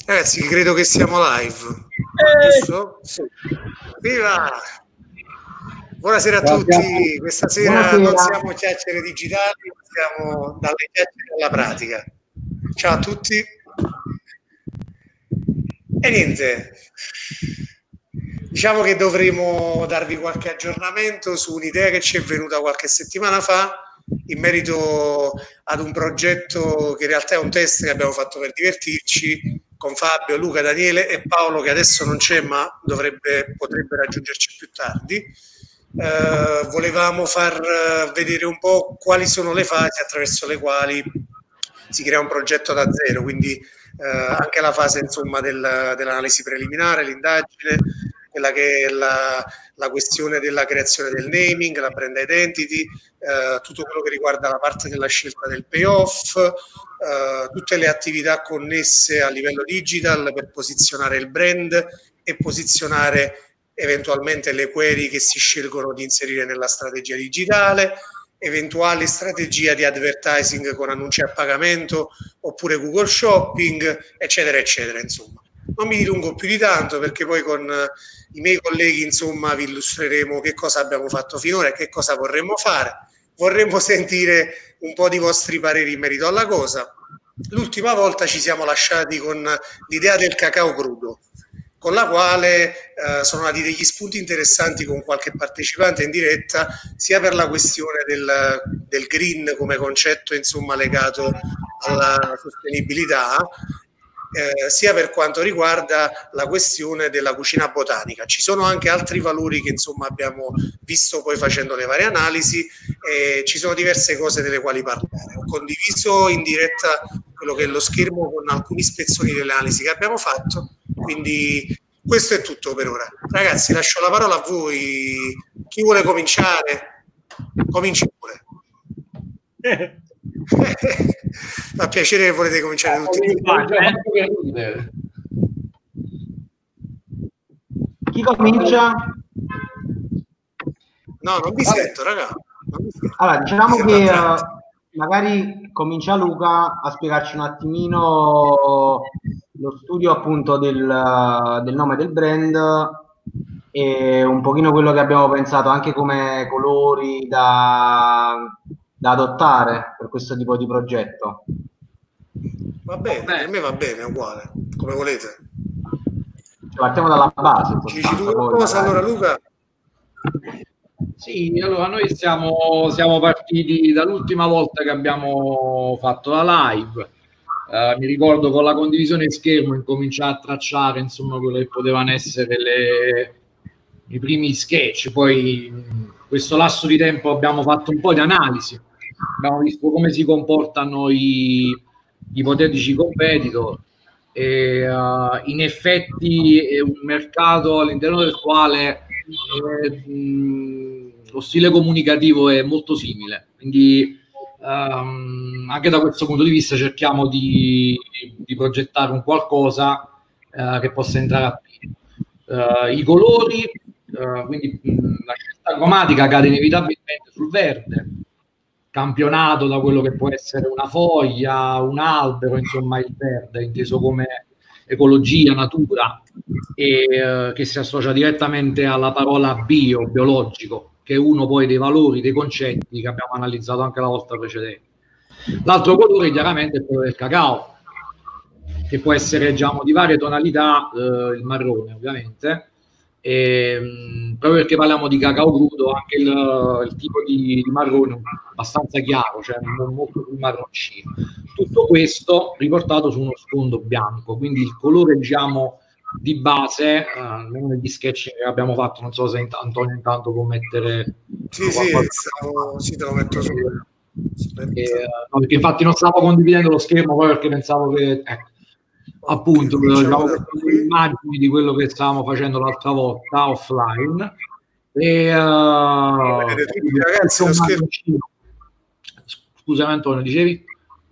Ragazzi, credo che siamo live. Giusto? Sì. Viva! Buonasera a tutti. Questa sera non siamo chiacchiere digitali, siamo dalle chiacchiere alla pratica. Ciao a tutti. E niente. Diciamo che dovremo darvi qualche aggiornamento su un'idea che ci è venuta qualche settimana fa in merito ad un progetto che in realtà è un test che abbiamo fatto per divertirci con Fabio, Luca, Daniele e Paolo, che adesso non c'è ma potrebbe raggiungerci più tardi. Volevamo far vedere un po' quali sono le fasi attraverso le quali si crea un progetto da zero, quindi anche la fase insomma dell'analisi preliminare, l'indagine, quella che è la questione della creazione del naming, la brand identity, tutto quello che riguarda la parte della scelta del payoff, tutte le attività connesse a livello digital per posizionare il brand e posizionare eventualmente le query che si scelgono di inserire nella strategia digitale, eventuali strategie di advertising con annunci a pagamento oppure Google Shopping, eccetera, eccetera, insomma. Non mi dilungo più di tanto perché poi con i miei colleghi, insomma, vi illustreremo che cosa abbiamo fatto finora e che cosa vorremmo fare. Vorremmo sentire un po' di vostri pareri in merito alla cosa. L'ultima volta ci siamo lasciati con l'idea del cacao crudo, con la quale sono nati degli spunti interessanti con qualche partecipante in diretta, sia per la questione del green come concetto, insomma, legato alla sostenibilità, sia per quanto riguarda la questione della cucina botanica. Ci sono anche altri valori che insomma abbiamo visto poi facendo le varie analisi, e ci sono diverse cose delle quali parlare. Ho condiviso in diretta quello che è lo schermo con alcuni spezzoni delle analisi che abbiamo fatto, quindi questo è tutto per ora. Ragazzi, lascio la parola a voi. Chi vuole cominciare? Cominci pure. Fa piacere che volete cominciare tutti. Chi comincia? No, non vi sento, raga. Allora, diciamo che magari comincia Luca a spiegarci un attimino lo studio appunto del nome del brand e un pochino quello che abbiamo pensato anche come colori da adottare per questo tipo di progetto. Va bene, per me va bene, è uguale, come volete. Partiamo dalla base. Ci dici tu qualcosa allora, Luca? Sì, allora noi siamo partiti dall'ultima volta che abbiamo fatto la live. Mi ricordo con la condivisione di schermo incominciare a tracciare insomma quello che potevano essere i primi sketch. Poi in questo lasso di tempo abbiamo fatto un po' di analisi, abbiamo visto come si comportano i ipotetici competitor e in effetti è un mercato all'interno del quale lo stile comunicativo è molto simile, quindi anche da questo punto di vista cerchiamo di progettare un qualcosa che possa entrare a pieno. I colori, quindi la scelta cromatica cade inevitabilmente sul verde, campionato da quello che può essere una foglia, un albero, insomma il verde inteso come ecologia, natura, e che si associa direttamente alla parola biologico, che è uno poi dei valori, dei concetti che abbiamo analizzato anche la volta precedente. L'altro colore chiaramente è quello del cacao, che può essere diciamo di varie tonalità, il marrone ovviamente, e, proprio perché parliamo di cacao crudo, anche il tipo di marrone è abbastanza chiaro, cioè molto più marroncino. Tutto questo riportato su uno sfondo bianco, quindi il colore diciamo di base, negli sketch che abbiamo fatto, non so se Antonio intanto può mettere sì, te lo metto su. No, perché infatti non stavo condividendo lo schermo poi perché pensavo che appunto diciamo, le immagini di quello che stavamo facendo l'altra volta offline e ragazzi, lo schermo. Scusami Antonio, dicevi?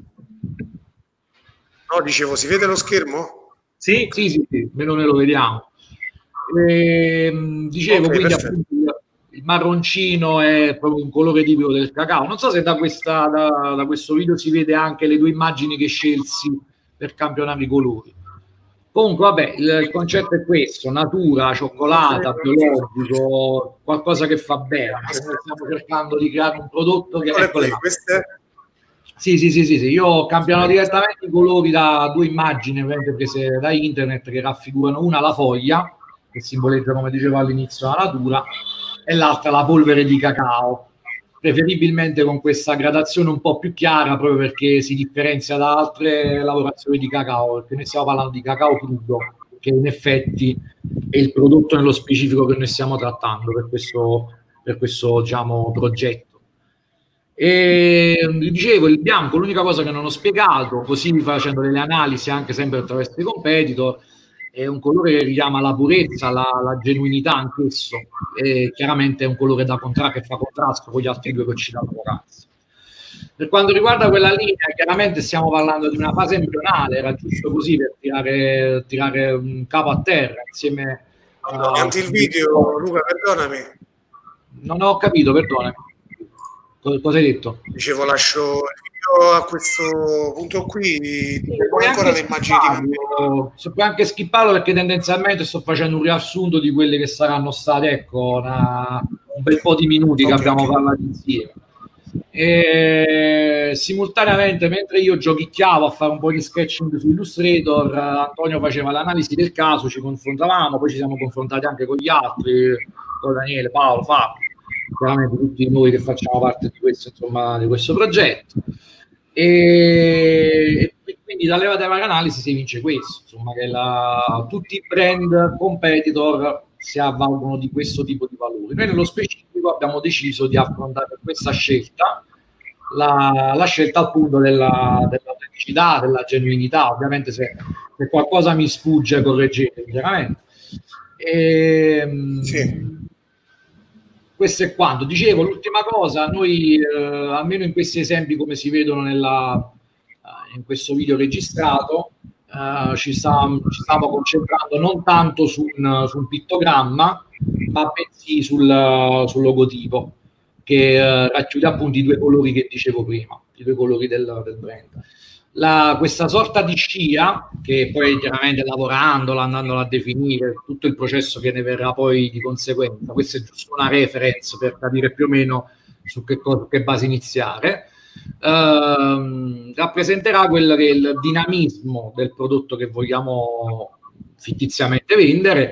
No, dicevo, si vede lo schermo? Sì, meno ne lo vediamo. Dicevo, okay, quindi appunto il marroncino è proprio un colore tipico del cacao. Non so se da questo video si vede anche le due immagini che scelsi per campionare i colori. Comunque, vabbè, il concetto è questo: natura, cioccolata, biologico, qualcosa che fa bene. Cioè, noi stiamo cercando di creare un prodotto che... Sì. Io cambiano direttamente i colori da due immagini prese da internet che raffigurano una la foglia, che simboleggia, come dicevo all'inizio, la natura, e l'altra la polvere di cacao. Preferibilmente con questa gradazione un po' più chiara, proprio perché si differenzia da altre lavorazioni di cacao, perché noi stiamo parlando di cacao crudo, che in effetti è il prodotto nello specifico che noi stiamo trattando per questo diciamo, progetto. E dicevo, il bianco, l'unica cosa che non ho spiegato, così facendo delle analisi anche sempre attraverso i competitor, è un colore che richiama la purezza, la genuinità anch'esso, e chiaramente è un colore che fa contrasto con gli altri due che ho citato poc'anzi. Per quanto riguarda quella linea, chiaramente stiamo parlando di una fase embrionale, era giusto così per tirare un capo a terra insieme Avanti il video, Luca, perdonami. Non ho capito, perdonami. Cosa hai detto? Dicevo, lascio il video a questo punto qui, poi ancora le immagini se puoi anche skipparlo, perché tendenzialmente sto facendo un riassunto di quelli che saranno stati, ecco, un bel po' di minuti che abbiamo parlato insieme. E simultaneamente, mentre io giochicchiavo a fare un po' di sketching su Illustrator, Antonio faceva l'analisi del caso, ci confrontavamo, poi ci siamo confrontati anche con gli altri, con Daniele, Paolo, Fabio, chiaramente tutti noi che facciamo parte di questo, insomma, di questo progetto, e quindi dalle varie analisi si vince questo, insomma, che tutti i brand competitor si avvalgono di questo tipo di valori. Noi nello specifico abbiamo deciso di affrontare questa scelta, la scelta appunto dell'autenticità, della genuinità. Ovviamente se qualcosa mi sfugge correggetemi, chiaramente. Sì. Questo è quanto. Dicevo, l'ultima cosa, noi almeno in questi esempi come si vedono in questo video registrato, ci stiamo concentrando non tanto su un pittogramma, ma bensì sul logotipo, che racchiude appunto i due colori che dicevo prima, i due colori del brand. Questa sorta di scia, che poi chiaramente lavorandola, andandola a definire, tutto il processo che ne verrà poi di conseguenza, questa è giusto una reference per capire più o meno su che base iniziare, rappresenterà quello che è il dinamismo del prodotto che vogliamo fittiziamente vendere,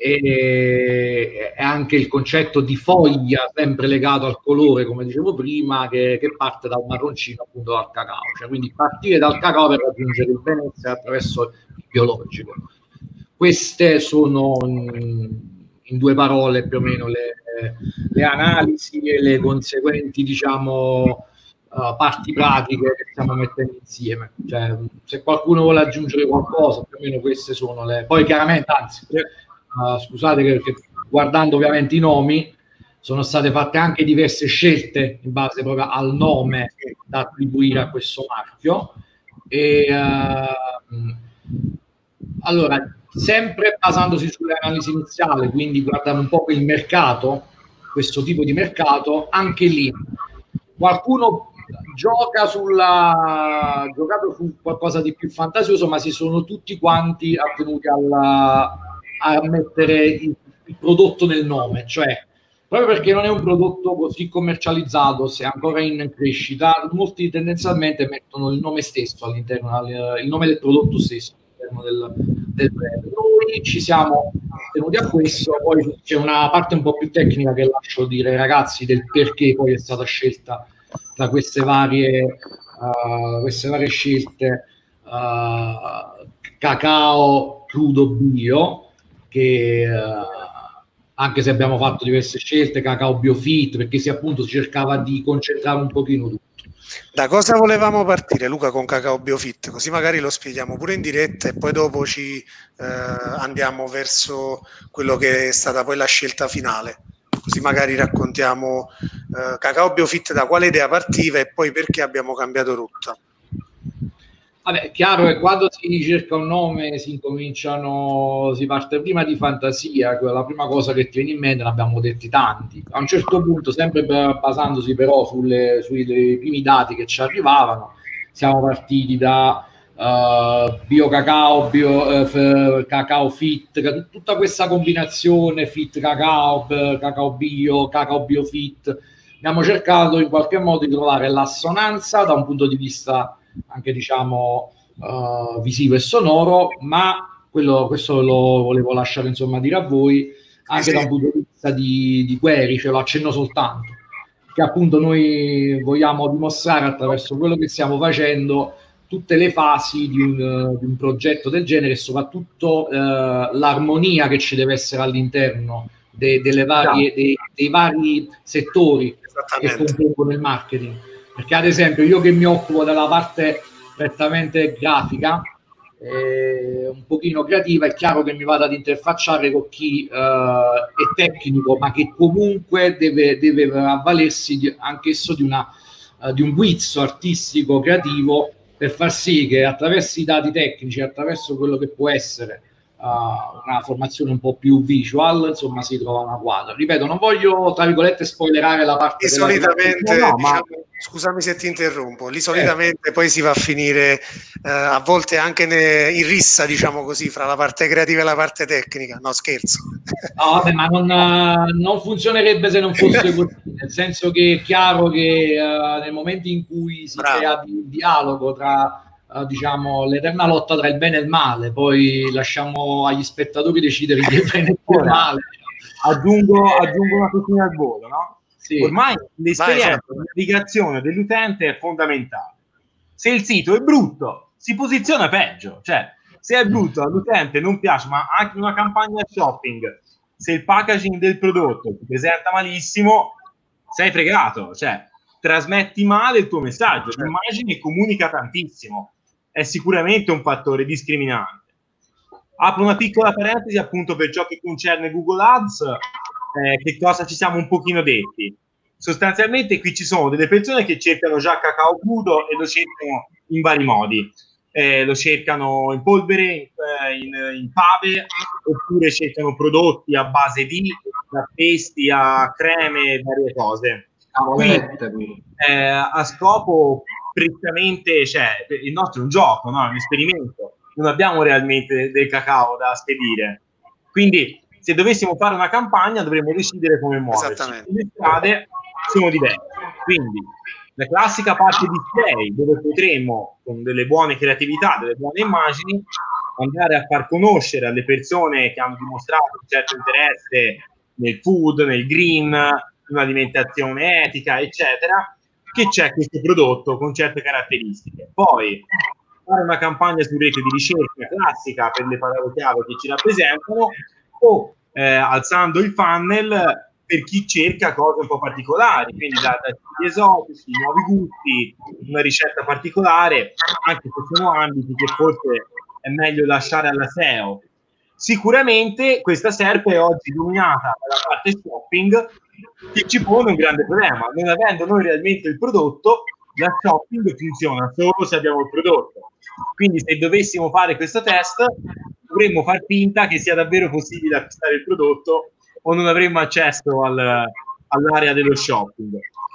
e anche il concetto di foglia sempre legato al colore, come dicevo prima, che parte dal marroncino, appunto dal cacao, cioè quindi partire dal cacao per raggiungere il benessere attraverso il biologico. Queste sono in due parole più o meno le analisi e le conseguenti, diciamo, parti pratiche che stiamo mettendo insieme. Cioè, se qualcuno vuole aggiungere qualcosa, più o meno queste sono le... Poi chiaramente, anzi, scusate che guardando ovviamente i nomi, sono state fatte anche diverse scelte in base proprio al nome da attribuire a questo marchio, e allora, sempre basandosi sulle analisi iniziali, quindi guardando un po' il mercato, questo tipo di mercato, anche lì qualcuno giocato su qualcosa di più fantasioso, ma si sono tutti quanti attenuti a mettere il prodotto nel nome, cioè proprio perché non è un prodotto così commercializzato, se è ancora in crescita, molti tendenzialmente mettono il nome stesso all'interno, il nome del prodotto stesso all'interno del brand. Noi ci siamo tenuti a questo, poi c'è una parte un po' più tecnica che lascio dire ai ragazzi del perché poi è stata scelta tra queste varie scelte cacao crudo bio, che anche se abbiamo fatto diverse scelte, cacao biofit, perché si cercava di concentrare un pochino tutto. Da cosa volevamo partire, Luca, con cacao biofit? Così magari lo spieghiamo pure in diretta e poi dopo ci andiamo verso quello che è stata poi la scelta finale. Così magari raccontiamo cacao biofit, da quale idea partiva e poi perché abbiamo cambiato rotta. Vabbè, è chiaro che quando si cerca un nome si parte prima di fantasia, la prima cosa che ti viene in mente, ne abbiamo detti tanti. A un certo punto, sempre basandosi però sui primi dati che ci arrivavano, siamo partiti da bio cacao, cacao fit, tutta questa combinazione fit cacao, cacao bio fit. Abbiamo cercato in qualche modo di trovare l'assonanza da un punto di vista anche, diciamo, visivo e sonoro, ma questo lo volevo lasciare, insomma, dire a voi, anche da un punto di vista di query, ce lo accenno soltanto, che appunto noi vogliamo dimostrare attraverso quello che stiamo facendo tutte le fasi di un progetto del genere, e soprattutto l'armonia che ci deve essere all'interno dei vari settori che compongono il marketing. Perché ad esempio io che mi occupo della parte prettamente grafica, un pochino creativa, è chiaro che mi vado ad interfacciare con chi è tecnico, ma che comunque deve avvalersi anch'esso di un guizzo artistico creativo, per far sì che attraverso i dati tecnici, attraverso quello che può essere una formazione un po' più visual, insomma, si trova una quadra. Ripeto, non voglio, tra virgolette, spoilerare la parte e solitamente, diciamo, scusami se ti interrompo, lì solitamente poi si va a finire a volte anche in rissa, diciamo così, fra la parte creativa e la parte tecnica. No, scherzo. No, vabbè, ma non funzionerebbe se non fosse così, nel senso che è chiaro che nel momento in cui si crea il dialogo tra diciamo l'eterna lotta tra il bene e il male, poi lasciamo agli spettatori decidere chi è bene e chi è male. Aggiungo una cosina al volo, no? Sì. Ormai l'esperienza di navigazione dell'utente è fondamentale. Se il sito è brutto, si posiziona peggio, cioè se è brutto all'utente non piace, ma anche una campagna shopping, se il packaging del prodotto ti presenta malissimo, sei fregato, cioè trasmetti male il tuo messaggio, l'immagine comunica tantissimo, è sicuramente un fattore discriminante. Apro una piccola parentesi appunto per ciò che concerne Google Ads, che cosa ci siamo un pochino detti. Sostanzialmente qui ci sono delle persone che cercano già cacao crudo e lo cercano in vari modi. Lo cercano in polvere, in pave, oppure cercano prodotti a base di, da pesti a creme, varie cose. Quindi, a scopo prettamente, cioè il nostro è un gioco, no? È un esperimento, non abbiamo realmente del cacao da spedire, quindi se dovessimo fare una campagna dovremmo decidere come muoverci. Le strade sono diverse, quindi la classica parte display, dove potremo con delle buone creatività, delle buone immagini, andare a far conoscere alle persone che hanno dimostrato un certo interesse nel food, nel green, un'alimentazione etica, eccetera, che c'è questo prodotto con certe caratteristiche. Poi fare una campagna su rete di ricerca classica per le parole chiave che ci rappresentano, o alzando il funnel per chi cerca cose un po' particolari, quindi da esotici, nuovi gusti, una ricetta particolare, anche se sono ambiti che forse è meglio lasciare alla SEO. Sicuramente questa SERP è oggi dominata dalla parte shopping, che ci pone un grande problema. Non avendo noi realmente il prodotto, la shopping funziona solo se abbiamo il prodotto. Quindi se dovessimo fare questo test, dovremmo far finta che sia davvero possibile acquistare il prodotto, o non avremmo accesso all'area dello shopping.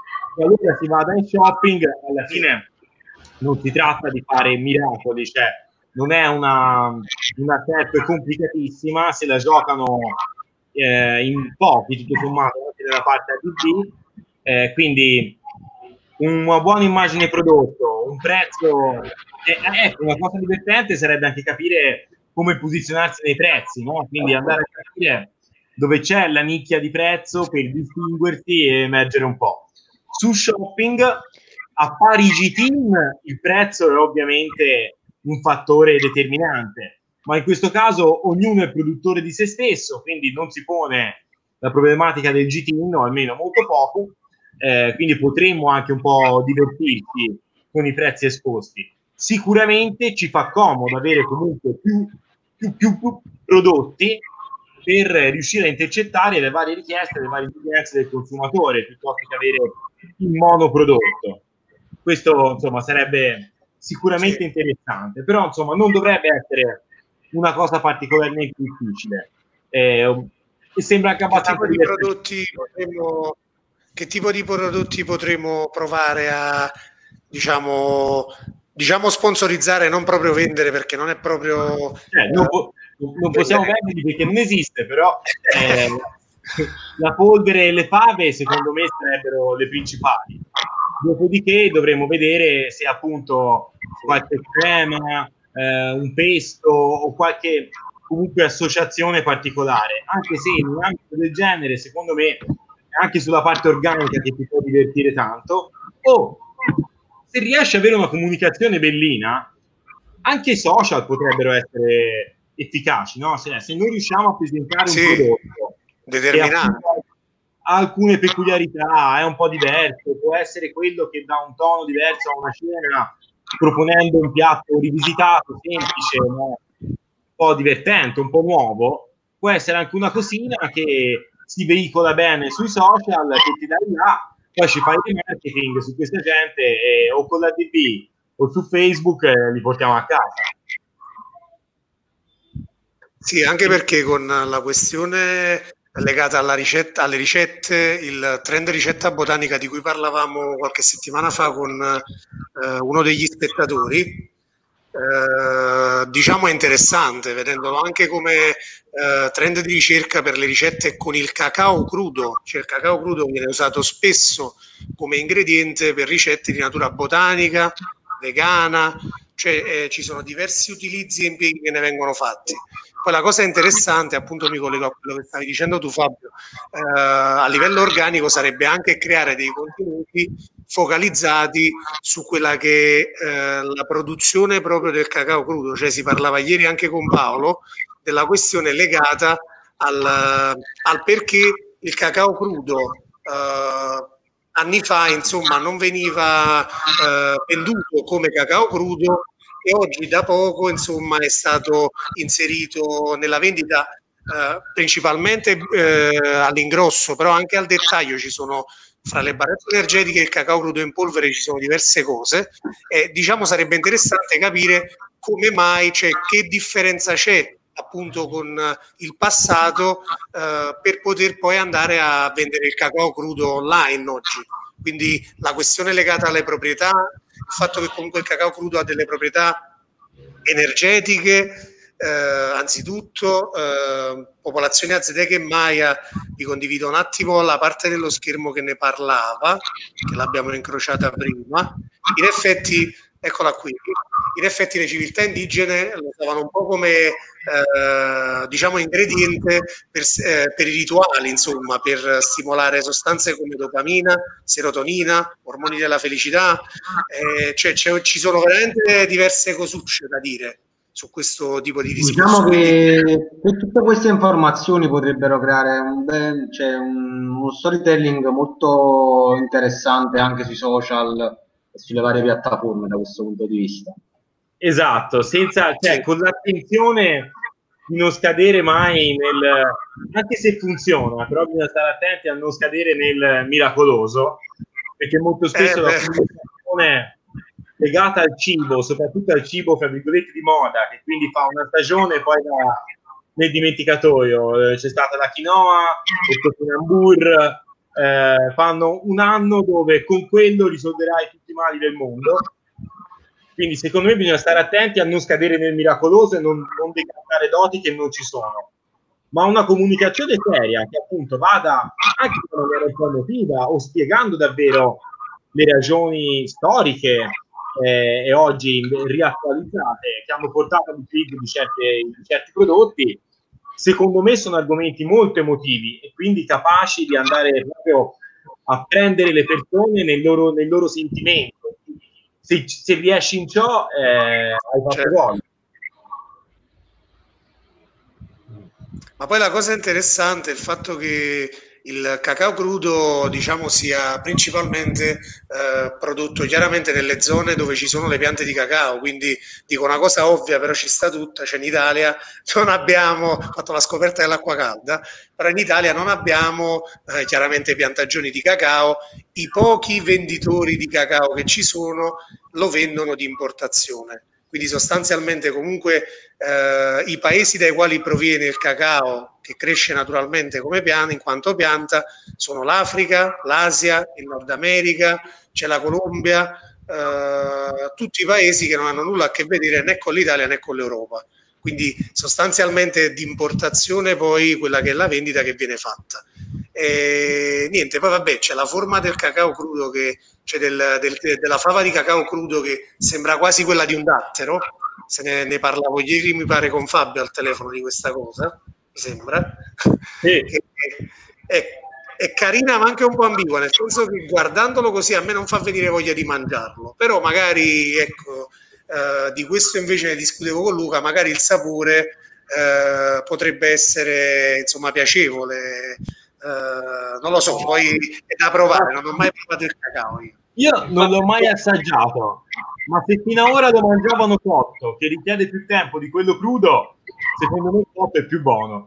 E allora si vada in shopping, alla fine non si tratta di fare miracoli, cioè non è una SERP complicatissima, se la giocano in pochi, tutto sommato, anche nella parte ADB, quindi una buona immagine prodotto, un prezzo, ecco, una cosa divertente sarebbe anche capire come posizionarsi nei prezzi, no? Quindi andare a capire dove c'è la nicchia di prezzo per distinguersi e emergere un po'. Su shopping, a pari GTIN, il prezzo è ovviamente un fattore determinante, ma in questo caso ognuno è produttore di se stesso, quindi non si pone la problematica del GTIN, o almeno molto poco, quindi potremmo anche un po' divertirci con i prezzi esposti. Sicuramente ci fa comodo avere comunque più prodotti per riuscire a intercettare le varie richieste, le varie esigenze del consumatore, piuttosto che avere un monoprodotto. Questo insomma sarebbe sicuramente interessante, però insomma non dovrebbe essere una cosa particolarmente difficile, e sembra anche abbastanza che tipo di prodotti potremmo provare a, diciamo, diciamo sponsorizzare, non proprio vendere, perché non è proprio... non possiamo vendere perché non esiste, però la polvere e le fave secondo me sarebbero le principali. Dopodiché dovremo vedere se appunto qualche crema, un pesto o qualche comunque associazione particolare, anche se in un ambito del genere secondo me anche sulla parte organica che ti può divertire tanto, o se riesci ad avere una comunicazione bellina, anche i social potrebbero essere efficaci, no? Se noi riusciamo a presentare un prodotto determinato, ha alcune peculiarità, è un po' diverso, può essere quello che dà un tono diverso a una cena, proponendo un piatto rivisitato, semplice, no? Un po' divertente, un po' nuovo, può essere anche una cosina che si veicola bene sui social, che ti dai là, poi ci fai il marketing su questa gente o con la TV o su Facebook li portiamo a casa. Sì, anche perché con la questione legata alla ricetta, alle ricette, il trend ricetta botanica di cui parlavamo qualche settimana fa con uno degli spettatori, diciamo è interessante, vedendolo anche come trend di ricerca per le ricette con il cacao crudo, cioè il cacao crudo viene usato spesso come ingrediente per ricette di natura botanica, vegana, cioè ci sono diversi utilizzi e impieghi che ne vengono fatti. Poi la cosa interessante, appunto mi collego a quello che stavi dicendo tu Fabio, a livello organico sarebbe anche creare dei contenuti focalizzati su quella che è la produzione proprio del cacao crudo, cioè si parlava ieri anche con Paolo della questione legata al perché il cacao crudo anni fa insomma non veniva venduto come cacao crudo e oggi da poco insomma è stato inserito nella vendita principalmente all'ingrosso, però anche al dettaglio ci sono fra le barrette energetiche e il cacao crudo in polvere ci sono diverse cose e diciamo sarebbe interessante capire come mai, cioè che differenza c'è appunto con il passato per poter poi andare a vendere il cacao crudo online oggi. Quindi la questione legata alle proprietà, il fatto che comunque il cacao crudo ha delle proprietà energetiche, anzitutto popolazione azteca e maya, vi condivido un attimo la parte dello schermo che ne parlava, che l'abbiamo incrociata prima. In effetti, eccola qui, in effetti le civiltà indigene lo usavano un po' come diciamo ingrediente per i rituali, insomma, per stimolare sostanze come dopamina, serotonina, ormoni della felicità, cioè ci sono veramente diverse cosucce da dire su questo tipo di discorso. Diciamo che tutte queste informazioni potrebbero creare uno storytelling molto interessante anche sui social e sulle varie piattaforme da questo punto di vista. Esatto, con l'attenzione di non scadere mai anche se funziona, però bisogna stare attenti a non scadere nel miracoloso, perché molto spesso la comunicazione legata al cibo, soprattutto al cibo fra virgolette di moda, che quindi fa una stagione e poi va nel dimenticatoio. C'è stata la quinoa, il topinambur, fanno un anno dove con quello risolverai tutti i mali del mondo. Quindi secondo me bisogna stare attenti a non scadere nel miracoloso e non decantare doti che non ci sono, ma una comunicazione seria che appunto vada anche in maniera un po' emotiva o spiegando davvero le ragioni storiche e oggi riattualizzate che hanno portato all'utilizzo di certi prodotti. Secondo me sono argomenti molto emotivi e quindi capaci di andare proprio a prendere le persone nel loro sentimento. Se riesci in ciò hai fatto gol. Ma poi la cosa interessante è il fatto che il cacao crudo, diciamo, sia principalmente prodotto chiaramente nelle zone dove ci sono le piante di cacao, quindi dico una cosa ovvia, però ci sta tutta, cioè in Italia non abbiamo fatto la scoperta dell'acqua calda, però in Italia non abbiamo chiaramente piantagioni di cacao, i pochi venditori di cacao che ci sono lo vendono di importazione. Quindi sostanzialmente comunque i paesi dai quali proviene il cacao che cresce naturalmente come pianta, in quanto pianta, sono l'Africa, l'Asia, il Nord America, c'è la Colombia, tutti i paesi che non hanno nulla a che vedere né con l'Italia né con l'Europa. Quindi sostanzialmente è di importazione poi quella che è la vendita che viene fatta. E niente, poi vabbè, c'è la forma del cacao crudo, cioè della fava di cacao crudo, che sembra quasi quella di un dattero. Ne parlavo ieri, mi pare, con Fabio al telefono di questa cosa, mi sembra. Sì. È carina ma anche un po' ambigua, nel senso che guardandolo così a me non fa venire voglia di mangiarlo, però magari, ecco, di questo invece ne discutevo con Luca, magari il sapore potrebbe essere, insomma, piacevole, non lo so, poi è da provare, non ho mai provato il cacao io non l'ho mai assaggiato, ma se fino ad ora lo mangiavano cotto, che richiede più tempo di quello crudo, secondo me cotto è più buono.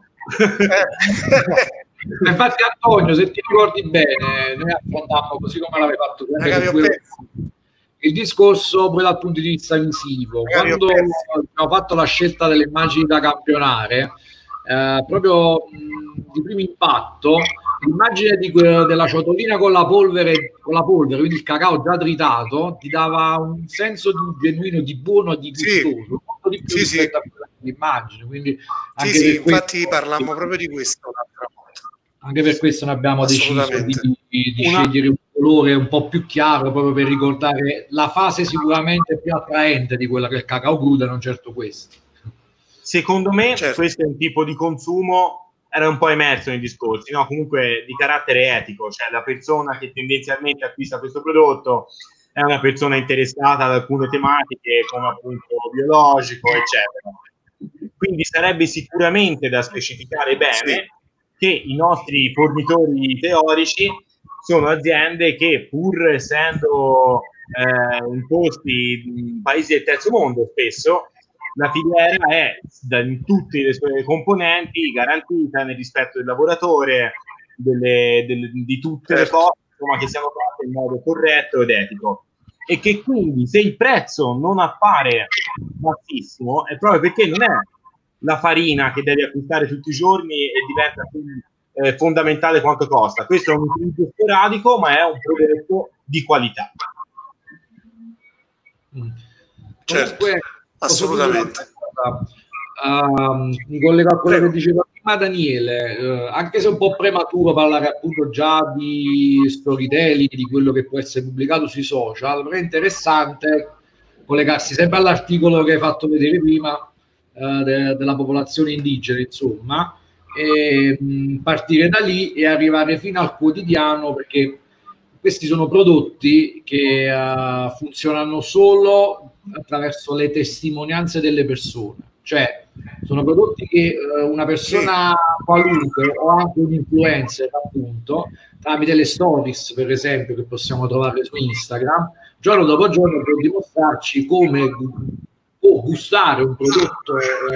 Infatti, Antonio, se ti ricordi bene, noi affrontammo, così come l'avevi fatto il discorso poi dal punto di vista visivo. Quando abbiamo fatto la scelta delle immagini da campionare, proprio di primo impatto, l'immagine della ciotolina con la polvere, quindi il cacao già tritato, ti dava un senso di genuino, di buono, di gustoso, molto di più rispetto a l'immagine. Quindi anche infatti parlammo proprio di questo. Anche per questo ne abbiamo deciso di scegliere un colore un po' più chiaro, proprio per ricordare la fase sicuramente più attraente di quella che è il cacao crudo, non certo questo. Secondo me questo è un tipo di consumo, era un po' emerso nei discorsi, no? Comunque di carattere etico, cioè la persona che tendenzialmente acquista questo prodotto è una persona interessata ad alcune tematiche come appunto biologico, eccetera. Quindi sarebbe sicuramente da specificare bene che i nostri fornitori teorici sono aziende che, pur essendo imposti in paesi del terzo mondo, spesso la filiera è in tutte le sue componenti garantita nel rispetto del lavoratore, di tutte le cose, insomma, che siano fatte in modo corretto ed etico, e che quindi se il prezzo non appare bassissimo è proprio perché non è la farina che devi acquistare tutti i giorni e diventa più fondamentale quanto costa. Questo è un utilizzo sporadico, ma è un prodotto di qualità. Certo, assolutamente. Mi collego a quello che diceva prima Daniele, anche se è un po' prematuro parlare appunto già di storytelling, di quello che può essere pubblicato sui social, però è interessante collegarsi sempre all'articolo che hai fatto vedere prima, della popolazione indigena, insomma, e partire da lì e arrivare fino al quotidiano, perché questi sono prodotti che funzionano solo attraverso le testimonianze delle persone, cioè sono prodotti che una persona qualunque o anche un influencer, appunto, tramite le stories, per esempio, che possiamo trovare su Instagram, giorno dopo giorno può dimostrarci come può gustare un prodotto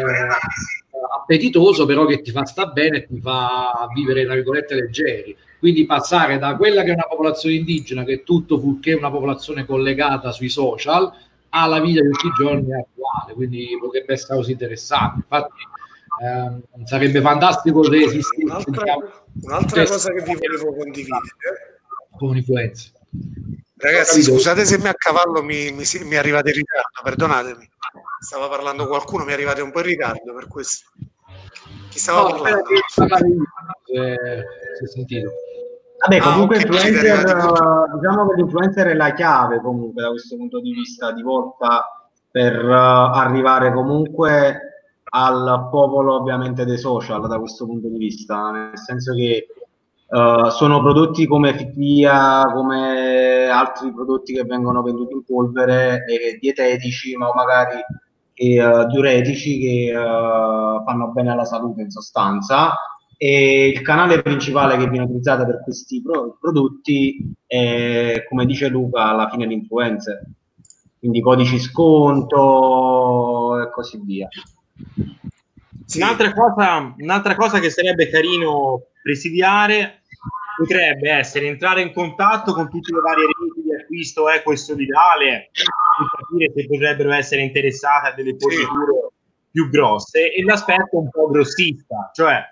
appetitoso, però che ti fa sta bene e ti fa vivere, tra virgolette, leggeri. Quindi passare da quella che è una popolazione indigena, che è tutto purché una popolazione collegata sui social, alla vita di tutti i giorni attuale. Quindi potrebbe essere così interessante. Infatti sarebbe fantastico se esistesse un'altra cosa che vi volevo condividere con influenza. Ragazzi, scusate se mi accavallo, mi arrivate in ritardo, perdonatemi. Stava parlando qualcuno, mi arrivate un po' in ritardo per questo. Chi stava parlando? Si è sentito. Vabbè, comunque diciamo che l'influencer è la chiave comunque da questo punto di vista, di volta per arrivare comunque al popolo ovviamente dei social da questo punto di vista, nel senso che sono prodotti come Fitlia, come altri prodotti che vengono venduti in polvere, dietetici, ma magari diuretici, che fanno bene alla salute in sostanza. E il canale principale che viene utilizzato per questi prodotti è, come dice Luca, alla fine l'influencer, quindi codici sconto e così via. Sì. Un'altra cosa che sarebbe carino presidiare potrebbe essere entrare in contatto con tutte le varie reti di acquisto equo e solidale per capire se potrebbero essere interessate a delle forniture più grosse, e l'aspetto un po' grossista, cioè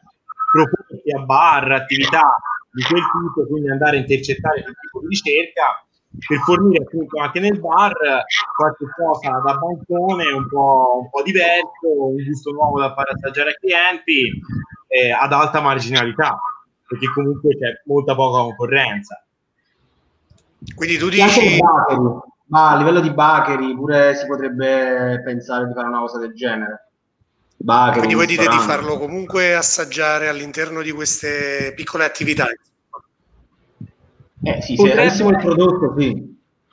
proporti a bar, attività di quel tipo, quindi andare a intercettare quel tipo di ricerca per fornire appunto anche nel bar qualche cosa da bancone un po' diverso, un gusto nuovo da fare assaggiare ai clienti, ad alta marginalità, perché comunque c'è molta poca concorrenza. Quindi tu dici... Ma a livello di bakery pure si potrebbe pensare di fare una cosa del genere. Bakery, quindi voi dite di ristorante. farlo comunque assaggiare all'interno di queste piccole attività? Sì, se avessimo il prodotto, sì.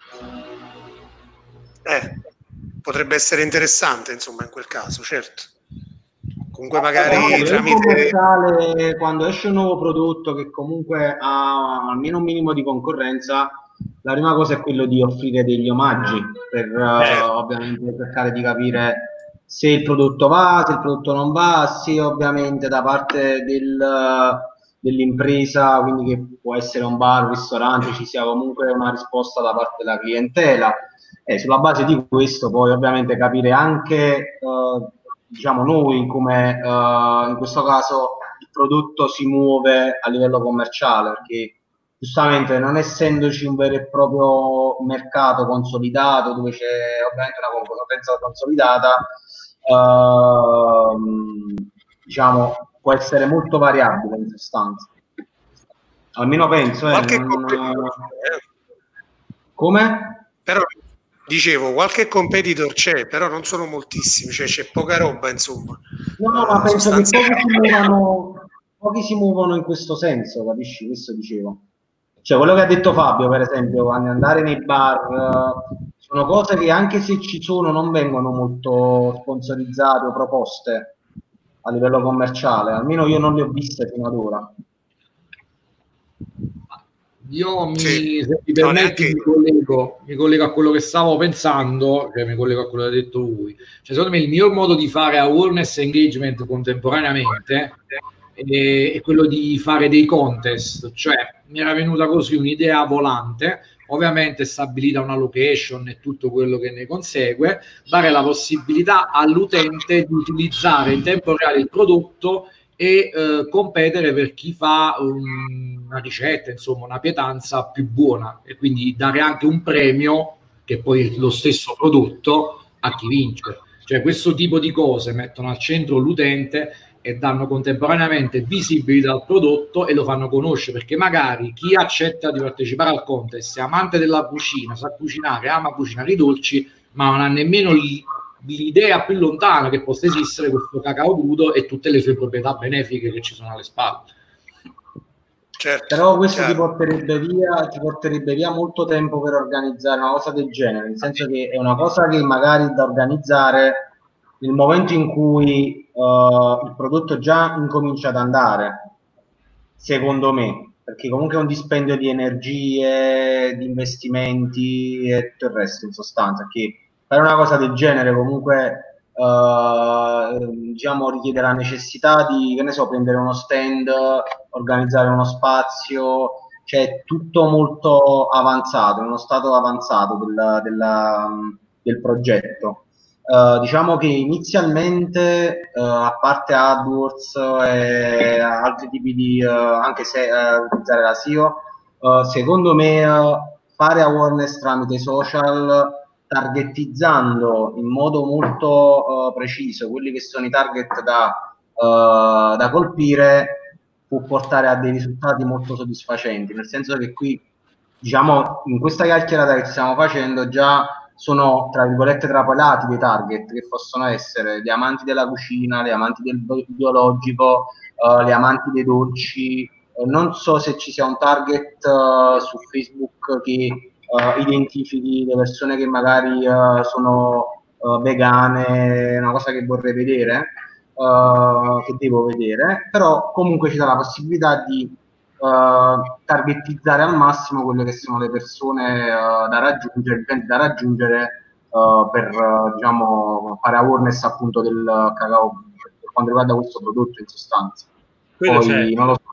Potrebbe essere interessante, insomma, in quel caso, certo. Comunque magari tramite... commerciale, quando esce un nuovo prodotto che comunque ha almeno un minimo di concorrenza, la prima cosa è quello di offrire degli omaggi per ovviamente cercare di capire se il prodotto va, se il prodotto non va, se ovviamente da parte dell'impresa, quindi che può essere un bar, un ristorante, ci sia comunque una risposta da parte della clientela. Sulla base di questo poi ovviamente capire anche diciamo noi come in questo caso il prodotto si muove a livello commerciale, perché giustamente non essendoci un vero e proprio mercato consolidato dove c'è ovviamente una concorrenza consolidata, diciamo può essere molto variabile in sostanza, almeno penso come? Però dicevo, qualche competitor c'è, però non sono moltissimi, cioè c'è poca roba, insomma. No, ma penso che pochi si muovono in questo senso, capisci? Questo dicevo. Cioè, quello che ha detto Fabio, per esempio, andare nei bar, sono cose che anche se ci sono non vengono molto sponsorizzate o proposte a livello commerciale, almeno io non le ho viste fino ad ora. Io se mi permetti mi collego a quello che stavo pensando, cioè mi collego a quello che ha detto lui. Cioè, secondo me il miglior modo di fare awareness e engagement contemporaneamente è quello di fare dei contest. Cioè, mi era venuta così un'idea volante, ovviamente stabilita una location e tutto quello che ne consegue, dare la possibilità all'utente di utilizzare in tempo reale il prodotto e competere per chi fa una ricetta, insomma una pietanza più buona, e quindi dare anche un premio che poi è lo stesso prodotto a chi vince. Cioè questo tipo di cose mettono al centro l'utente e danno contemporaneamente visibilità al prodotto e lo fanno conoscere, perché magari chi accetta di partecipare al contest è amante della cucina, sa cucinare, ama cucinare i dolci, ma non ha nemmeno l'idea più lontana che possa esistere questo cacao crudo e tutte le sue proprietà benefiche che ci sono alle spalle. Certo, però questo ti porterebbe via molto tempo per organizzare una cosa del genere, nel senso che è una cosa che magari da organizzare nel momento in cui il prodotto già incomincia ad andare, secondo me, perché comunque è un dispendio di energie, di investimenti e tutto il resto in sostanza, che fare una cosa del genere comunque diciamo richiede la necessità di, che ne so, prendere uno stand, organizzare uno spazio, cioè tutto molto avanzato, in uno stato avanzato del progetto. Diciamo che inizialmente a parte AdWords e altri tipi di anche se utilizzare la SEO, secondo me fare awareness tramite social, targetizzando in modo molto preciso quelli che sono i target da colpire, può portare a dei risultati molto soddisfacenti, nel senso che qui, diciamo, in questa chiacchierata che stiamo facendo già sono, tra virgolette, trapelati dei target che possono essere gli amanti della cucina, gli amanti del biologico, gli amanti dei dolci. Non so se ci sia un target su Facebook che identifichi le persone che magari sono vegane, è una cosa che vorrei vedere, che devo vedere, però comunque ci dà la possibilità di targetizzare al massimo quelle che sono le persone da raggiungere, da raggiungere per diciamo fare awareness appunto del cacao per quanto riguarda questo prodotto in sostanza. Poi non lo so,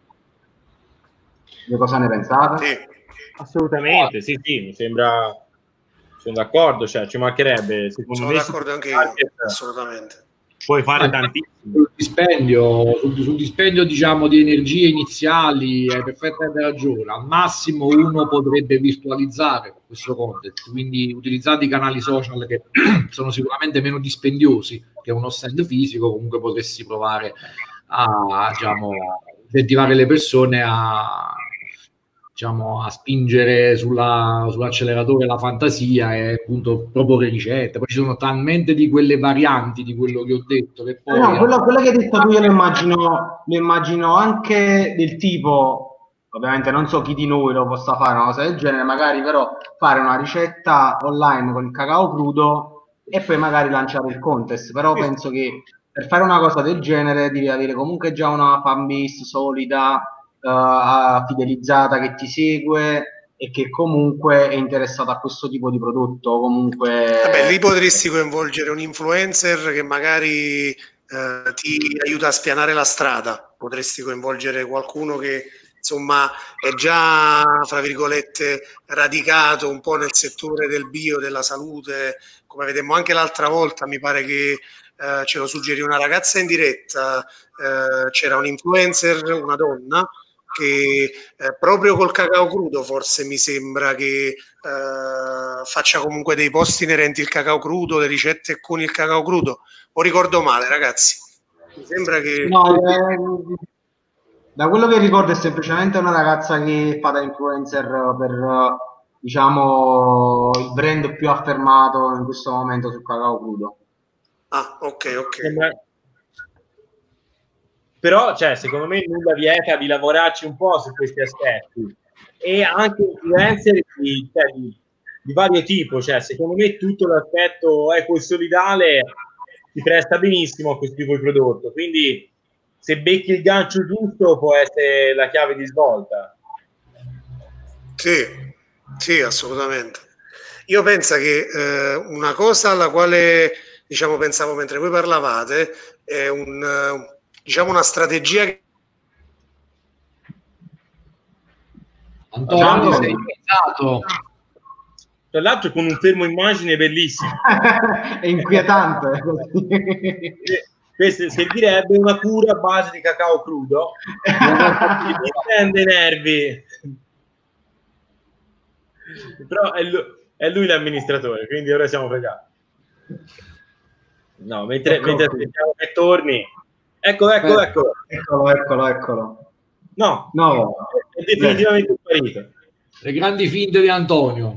che cosa ne pensate? Sì, assolutamente, sì, mi sembra, sono d'accordo, cioè ci mancherebbe, secondo sono me d'accordo anche io, assolutamente. puoi fare tantissimo. Sul dispendio diciamo di energie iniziali hai perfettamente ragione. Al massimo uno potrebbe virtualizzare questo content, quindi utilizzando i canali social che sono sicuramente meno dispendiosi che uno stand fisico. Comunque potresti provare a, diciamo, incentivare le persone a spingere sull'acceleratore la fantasia e appunto proporre ricette. Poi ci sono talmente di quelle varianti di quello che ho detto che poi quello che hai detto tu io lo immagino anche del tipo, ovviamente non so chi di noi lo possa fare una cosa del genere, magari però fare una ricetta online con il cacao crudo e poi magari lanciare il contest. Però penso che per fare una cosa del genere devi avere comunque già una fan base solida, fidelizzata, che ti segue e che comunque è interessata a questo tipo di prodotto. Comunque lì potresti coinvolgere un influencer che magari ti aiuta a spianare la strada, potresti coinvolgere qualcuno che insomma è già, fra virgolette, radicato un po' nel settore del bio, della salute, come vedemmo anche l'altra volta. Mi pare che ce lo suggerì una ragazza in diretta, c'era un influencer, una donna, che proprio col cacao crudo, forse mi sembra che faccia comunque dei post inerenti al cacao crudo, le ricette con il cacao crudo, o ricordo male, ragazzi? Mi sembra che... No, da quello che ricordo è semplicemente una ragazza che fa da influencer per, diciamo, il brand più affermato in questo momento sul cacao crudo. Ah, ok. Però, cioè, secondo me nulla vieta di lavorarci un po' su questi aspetti, e anche influencer di vario tipo. Cioè, secondo me tutto l'aspetto eco e solidale si presta benissimo a questo tipo di prodotto, quindi se becchi il gancio giusto può essere la chiave di svolta. Sì, assolutamente. Io penso che una cosa alla quale, diciamo, pensavo mentre voi parlavate è una strategia che... Antonio, sei pensato? Tra l'altro con un fermo immagine bellissimo. È inquietante. Questo servirebbe una cura a base di cacao crudo che distende i nervi. Però è lui l'amministratore, quindi ora siamo fregati. No, mentre aspettiamo che torni. Eccolo. No, è definitivamente sparito. Le grandi finte di Antonio.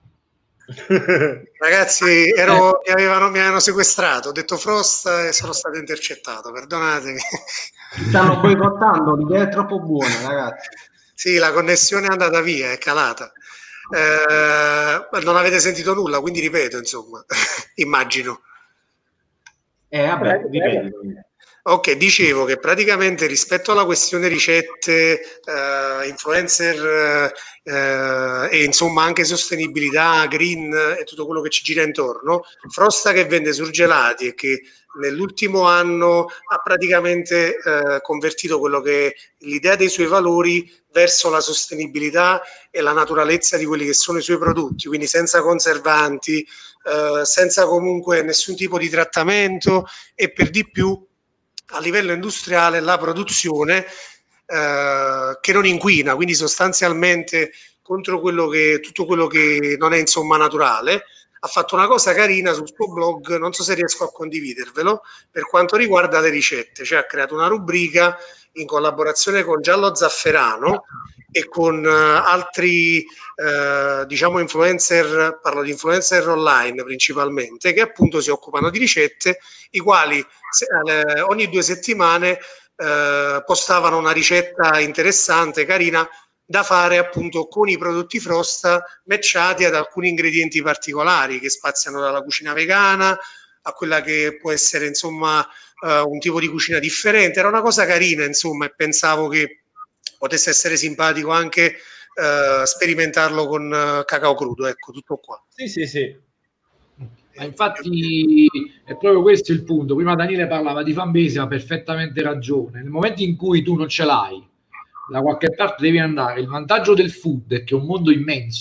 Ragazzi, mi avevano sequestrato, ho detto Frost e sono stato intercettato, perdonatemi. Stanno boicottando, l'idea è troppo buona, ragazzi. Sì, la connessione è andata via, è calata. Non avete sentito nulla, quindi ripeto, insomma, immagino. Vabbè, ripeto. Ok, dicevo che praticamente rispetto alla questione ricette, influencer e insomma anche sostenibilità, green e tutto quello che ci gira intorno, Frosta che vende surgelati e che nell'ultimo anno ha praticamente convertito quello che è l'idea dei suoi valori verso la sostenibilità e la naturalezza di quelli che sono i suoi prodotti, quindi senza conservanti, senza comunque nessun tipo di trattamento e per di più a livello industriale la produzione che non inquina, quindi sostanzialmente contro tutto quello che non è insomma naturale. Ha fatto una cosa carina sul suo blog, non so se riesco a condividervelo, per quanto riguarda le ricette, cioè ha creato una rubrica in collaborazione con Giallo Zafferano e con altri diciamo influencer, parlo di influencer online principalmente, che appunto si occupano di ricette, i quali ogni 2 settimane postavano una ricetta interessante, carina, da fare appunto con i prodotti Frosta matchati ad alcuni ingredienti particolari che spaziano dalla cucina vegana a quella che può essere insomma un tipo di cucina differente. Era una cosa carina insomma e pensavo che potesse essere simpatico anche sperimentarlo con cacao crudo, ecco, tutto qua. Sì. Ma infatti è proprio questo il punto. Prima Daniele parlava di fanbase, ha perfettamente ragione. Nel momento in cui tu non ce l'hai, da qualche parte devi andare. Il vantaggio del food è che è un mondo immenso,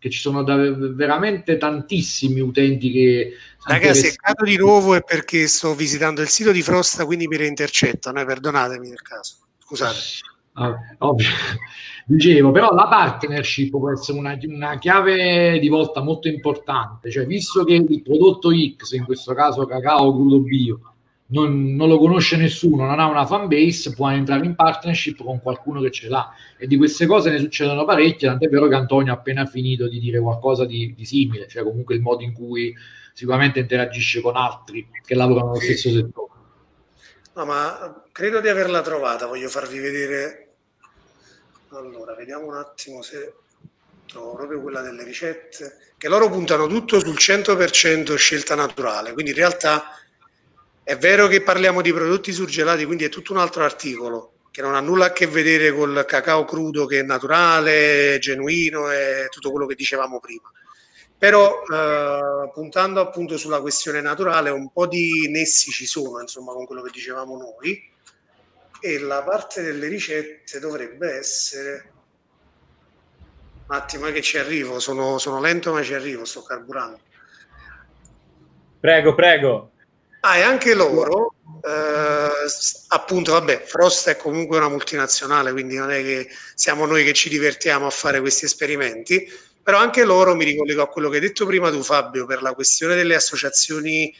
che ci sono veramente tantissimi utenti che... Ragazzi, se cado di nuovo è perché sto visitando il sito di Frosta, quindi mi reintercettano, perdonatemi nel caso, scusate. Ovvio. Dicevo, però la partnership può essere una chiave di volta molto importante, cioè visto che il prodotto X, in questo caso cacao crudo bio, non lo conosce nessuno, non ha una fan base, può entrare in partnership con qualcuno che ce l'ha, e di queste cose ne succedono parecchie, tant'è vero che Antonio ha appena finito di dire qualcosa di simile, cioè comunque il modo in cui sicuramente interagisce con altri che lavorano nello stesso settore. No, ma credo di averla trovata, voglio farvi vedere. Allora, vediamo un attimo se trovo proprio quella delle ricette, che loro puntano tutto sul 100% scelta naturale, quindi in realtà è vero che parliamo di prodotti surgelati, quindi è tutto un altro articolo che non ha nulla a che vedere col cacao crudo, che è naturale, genuino e tutto quello che dicevamo prima. Però puntando appunto sulla questione naturale, un po' di nessi ci sono, insomma, con quello che dicevamo noi, e la parte delle ricette dovrebbe essere... Un attimo che ci arrivo, sono lento ma ci arrivo, sto carburando. Prego. E anche loro, appunto, vabbè, Frost è comunque una multinazionale, quindi non è che siamo noi che ci divertiamo a fare questi esperimenti, però anche loro, mi ricollego a quello che hai detto prima tu, Fabio, per la questione delle associazioni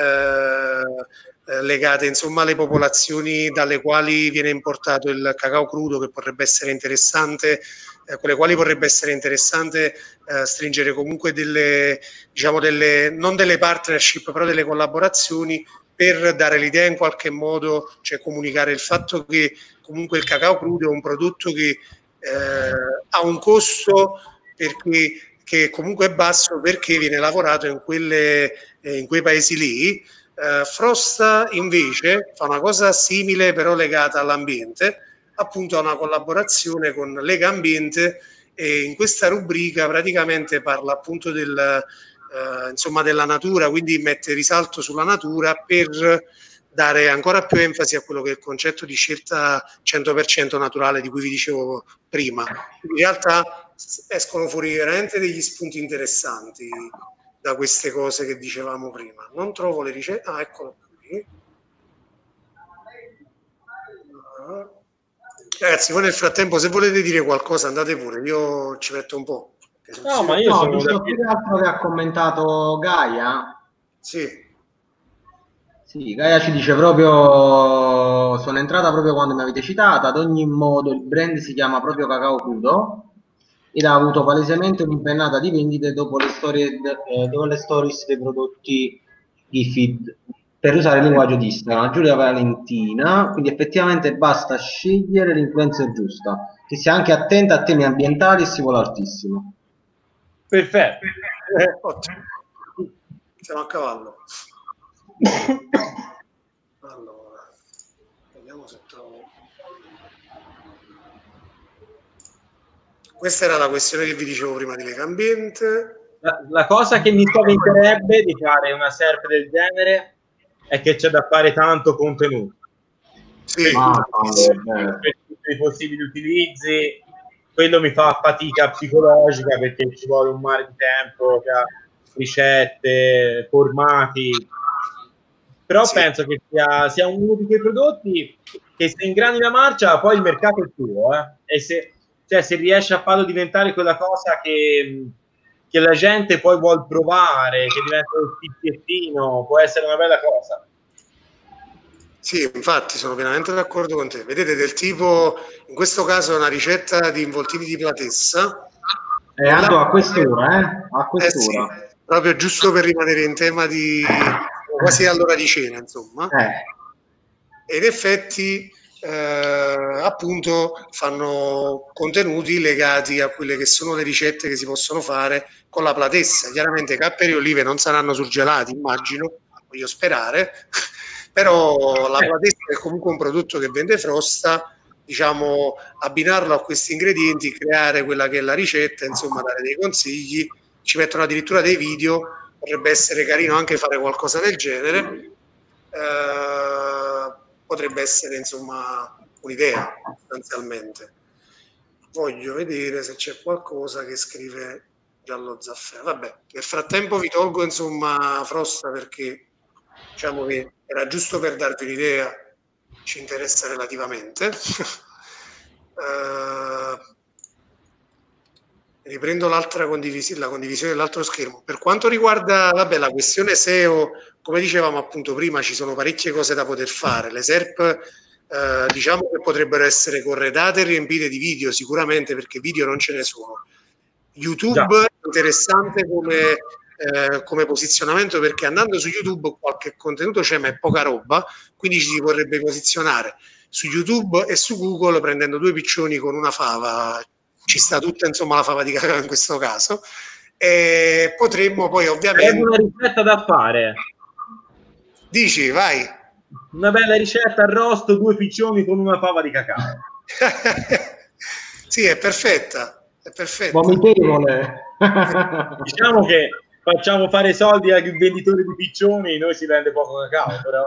legate insomma alle popolazioni dalle quali viene importato il cacao crudo, che potrebbe essere interessante, con le quali potrebbe essere interessante stringere comunque delle, diciamo, non delle partnership, però delle collaborazioni, per dare l'idea in qualche modo, cioè comunicare il fatto che comunque il cacao crudo è un prodotto che ha un costo che comunque è basso, perché viene lavorato in quei paesi lì. Frosta invece fa una cosa simile, però legata all'ambiente, appunto a una collaborazione con Lega Ambiente, e in questa rubrica praticamente parla appunto insomma della natura, quindi mette risalto sulla natura per dare ancora più enfasi a quello che è il concetto di scelta 100% naturale di cui vi dicevo prima. In realtà escono fuori veramente degli spunti interessanti da queste cose che dicevamo prima. Non trovo le ricette. Eccolo qui. Ragazzi, voi nel frattempo, se volete dire qualcosa, andate pure, io ci metto un po'. No, ma io sono visto più che altro che ha commentato Gaia. Sì. Sì, Gaia ci dice proprio, sono entrata proprio quando mi avete citata, ad ogni modo il brand si chiama proprio Cacao Crudo ed ha avuto palesemente un'impennata di vendite dopo le stories dei prodotti IFID, per usare il linguaggio di Instagram. Giulia Valentina, quindi effettivamente basta scegliere l'influencer giusta, che sia anche attenta a temi ambientali e si vola altissimo. Perfetto. Ottimo. Siamo a cavallo. Allora, vediamo se trovo. Questa era la questione che vi dicevo prima di Lega Ambiente. La cosa che mi spaventerebbe di fare una SERP del genere è che c'è da fare tanto contenuto. Sì, per tutti i possibili utilizzi, quello mi fa fatica psicologica, perché ci vuole un mare di tempo, ricette, formati, però sì, penso che sia uno di quei prodotti che, se ingrani la marcia, poi il mercato è tuo, e se riesci a farlo diventare quella cosa che la gente poi vuol provare, che diventa un pizzettino, può essere una bella cosa. Sì, infatti sono pienamente d'accordo con te. Vedete, del tipo, in questo caso è una ricetta di involtini di platessa. A quest'ora, a quest'ora. Sì, proprio giusto per rimanere in tema di quasi all'ora di cena, insomma. E in effetti appunto fanno contenuti legati a quelle che sono le ricette che si possono fare con la platessa. Chiaramente capperi e olive non saranno surgelati, immagino, voglio sperare. Però la platessa è comunque un prodotto che vende Frosta, diciamo, abbinarlo a questi ingredienti, creare quella che è la ricetta, insomma, dare dei consigli, ci mettono addirittura dei video, potrebbe essere carino anche fare qualcosa del genere, potrebbe essere insomma un'idea sostanzialmente. Voglio vedere se c'è qualcosa che scrive giallo zafferano. Vabbè, nel frattempo vi tolgo insomma Frosta, perché diciamo che era giusto per darvi un'idea, ci interessa relativamente. Riprendo la condivisione dell'altro schermo. Per quanto riguarda la questione SEO, come dicevamo appunto prima, ci sono parecchie cose da poter fare. Le SERP diciamo che potrebbero essere corredate e riempite di video, sicuramente, perché video non ce ne sono. YouTube è interessante come posizionamento, perché andando su YouTube qualche contenuto c'è, ma è poca roba, quindi ci si vorrebbe posizionare su YouTube e su Google prendendo due piccioni con una fava. Ci sta tutta insomma la fava di cacao in questo caso, e potremmo poi ovviamente... È una ricetta da fare. Dici, vai. Una bella ricetta arrosto, 2 piccioni con una fava di cacao. Sì, è perfetta, è perfetta. Vomitevole. Diciamo che facciamo fare soldi al venditore di piccioni, noi si vende poco cacao, però...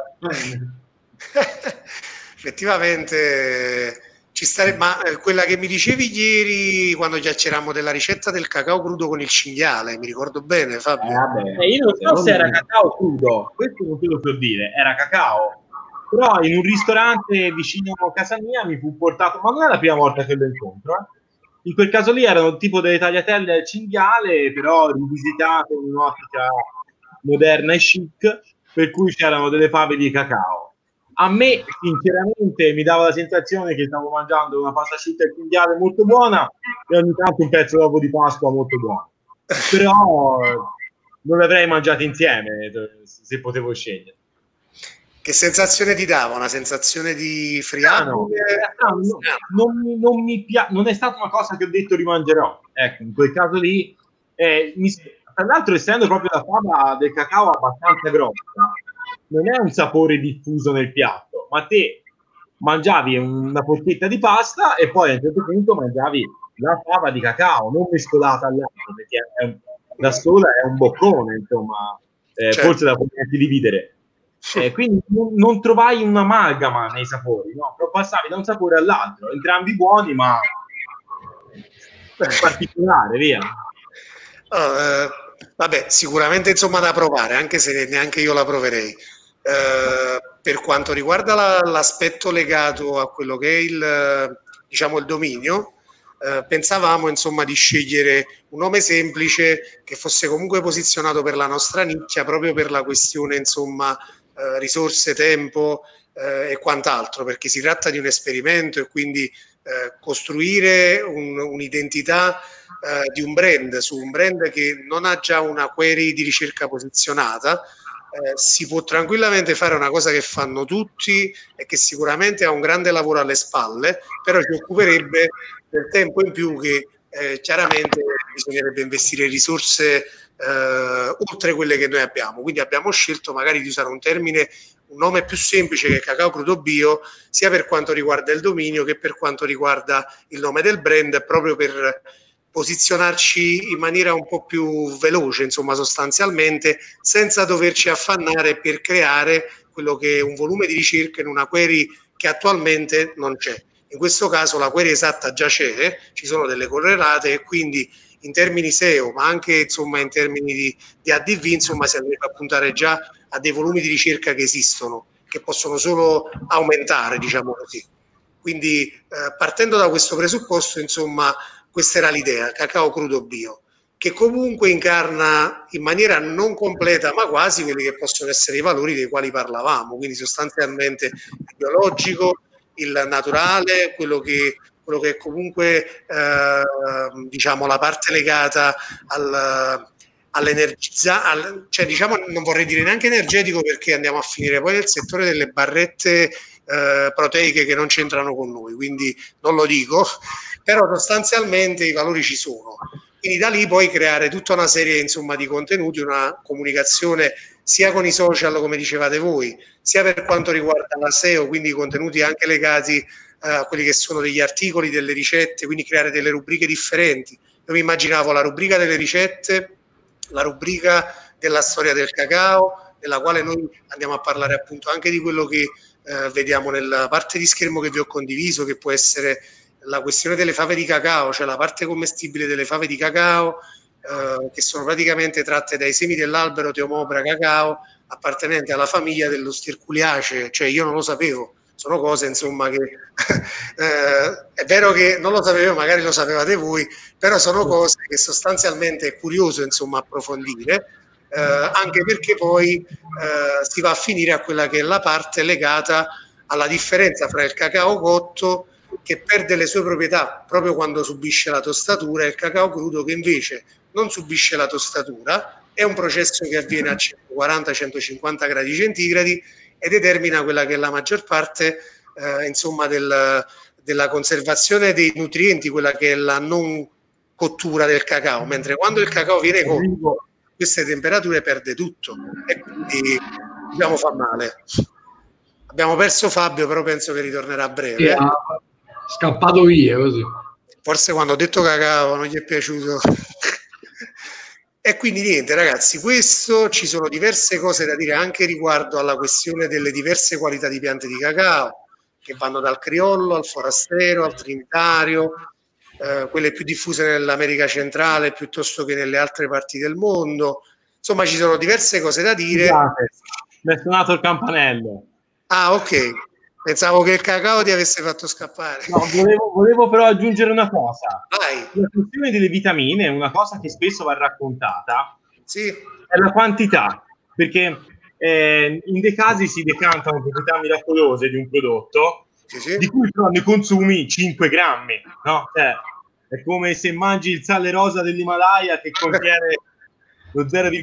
Effettivamente ci starebbe, ma quella che mi dicevi ieri quando chiacchierammo della ricetta del cacao crudo con il cinghiale, mi ricordo bene, Fabio? Io non so se era cacao crudo, questo non te lo so dire, era cacao, però in un ristorante vicino a casa mia mi fu portato, ma non è la prima volta che lo incontro, in quel caso lì erano tipo delle tagliatelle al cinghiale, però rivisitate in un'ottica moderna e chic, per cui c'erano delle fave di cacao. A me sinceramente mi dava la sensazione che stavo mangiando una pasta asciutta al cinghiale molto buona e ogni tanto un pezzo d'uovo di Pasqua molto buono, però non le avrei mangiate insieme se potevo scegliere. Che sensazione ti dava? Una sensazione di friabile? Non è stata una cosa che ho detto rimangerò, ecco, in quel caso lì tra l'altro, essendo proprio la fava del cacao abbastanza grossa, non è un sapore diffuso nel piatto, ma te mangiavi una porchetta di pasta e poi a un certo punto mangiavi la fava di cacao, non mescolata all'altro, perché da sola è un boccone, insomma, certo. Forse la potresti dividere. Quindi non trovai un'amalgama nei sapori, no? Però passavi da un sapore all'altro, entrambi buoni, ma particolare, via. Vabbè, sicuramente insomma da provare, anche se neanche io la proverei. Per quanto riguarda l'aspetto legato a quello che è il dominio, pensavamo insomma di scegliere un nome semplice che fosse comunque posizionato per la nostra nicchia, proprio per la questione insomma risorse, tempo e quant'altro, perché si tratta di un esperimento e quindi costruire un'identità di un brand su un brand che non ha già una query di ricerca posizionata. Si può tranquillamente fare una cosa che fanno tutti e che sicuramente ha un grande lavoro alle spalle, però ci occuperebbe del tempo in più che chiaramente bisognerebbe investire risorse oltre quelle che noi abbiamo. Quindi abbiamo scelto magari di usare un nome più semplice che Cacao Crudo Bio, sia per quanto riguarda il dominio che per quanto riguarda il nome del brand, proprio per posizionarci in maniera un po' più veloce, insomma, sostanzialmente, senza doverci affannare per creare quello che è un volume di ricerca in una query che attualmente non c'è. In questo caso la query esatta già c'è, ci sono delle correlate e quindi in termini SEO, ma anche insomma in termini di ADV, insomma, si andrebbe a puntare già a dei volumi di ricerca che esistono, che possono solo aumentare, diciamo così. Quindi partendo da questo presupposto, insomma, questa era l'idea, Cacao Crudo Bio, che comunque incarna in maniera non completa, ma quasi quelli che possono essere i valori dei quali parlavamo, quindi sostanzialmente il biologico, il naturale, quello che è comunque diciamo la parte legata all'energia, cioè diciamo non vorrei dire neanche energetico, perché andiamo a finire poi nel settore delle barrette proteiche che non c'entrano con noi, quindi non lo dico, però sostanzialmente i valori ci sono. Quindi da lì poi creare tutta una serie insomma di contenuti, una comunicazione sia con i social come dicevate voi, sia per quanto riguarda la SEO, quindi contenuti anche legati a quelli che sono degli articoli, delle ricette, quindi creare delle rubriche differenti. Io mi immaginavo la rubrica delle ricette, la rubrica della storia del cacao, nella quale noi andiamo a parlare appunto anche di quello che vediamo nella parte di schermo che vi ho condiviso, che può essere la questione delle fave di cacao, cioè la parte commestibile delle fave di cacao, che sono praticamente tratte dai semi dell'albero Theomophora cacao, appartenente alla famiglia dello Sterculiaceae, cioè io non lo sapevo, sono cose insomma che è vero che non lo sapevo, magari lo sapevate voi, però sono cose che sostanzialmente è curioso insomma approfondire, anche perché poi si va a finire a quella che è la parte legata alla differenza fra il cacao cotto, che perde le sue proprietà proprio quando subisce la tostatura, e il cacao crudo che invece non subisce la tostatura. È un processo che avviene a 140-150 gradi centigradi e determina quella che è la maggior parte insomma della conservazione dei nutrienti, quella che è la non cottura del cacao, mentre quando il cacao viene cotto a queste temperature perde tutto e quindi dobbiamo fa male. Abbiamo perso Fabio, però penso che ritornerà a breve. Scappato via così. Forse quando ho detto cacao non gli è piaciuto. E quindi niente ragazzi, questo, ci sono diverse cose da dire anche riguardo alla questione delle diverse qualità di piante di cacao, che vanno dal criollo al forastero al trinitario, quelle più diffuse nell'America centrale piuttosto che nelle altre parti del mondo. Insomma, ci sono diverse cose da dire. Mi è suonato il campanello. Ah, ok. Pensavo che il cacao ti avesse fatto scappare. No, volevo però aggiungere una cosa. Vai. La questione delle vitamine è una cosa che spesso va raccontata. Sì. È la quantità, perché in dei casi si decantano proprietà miracolose di un prodotto, sì. Di cui però ne consumi 5 grammi, no? Cioè, è come se mangi il sale rosa dell'Himalaya che contiene lo